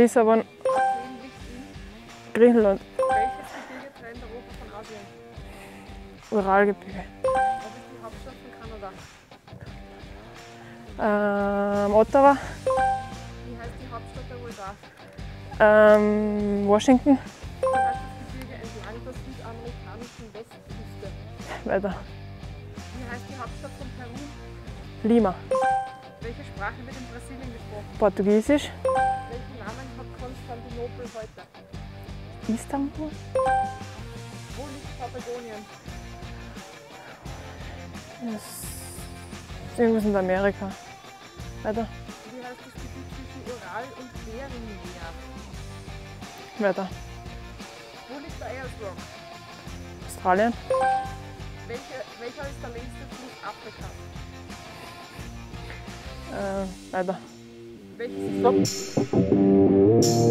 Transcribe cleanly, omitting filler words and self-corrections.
ist aber Athen liegt in Griechenland. welches Gebirge trennt Europa von Asien? Uralgebirge. Was ist die Hauptstadt von Kanada? Ottawa. Wie heißt die Hauptstadt der USA? Washington. Wie heißt das Gebirge entlang der südamerikanischen Westküste? Weiter. Wie heißt die Hauptstadt von Peru? Lima. Welche Sprache wird in Brasilien gesprochen? Portugiesisch. Welchen Namen hat Konstantinopel heute? Istanbul. Wo liegt Patagonien? Das ist irgendwas in Amerika. Weiter. Wie heißt das Gebiet zwischen Ural und Beringmeer? Weiter. Wo liegt der Ayers Rock? Australien. Welcher ist der längste Fluss Afrikas? Weiter. Welches ist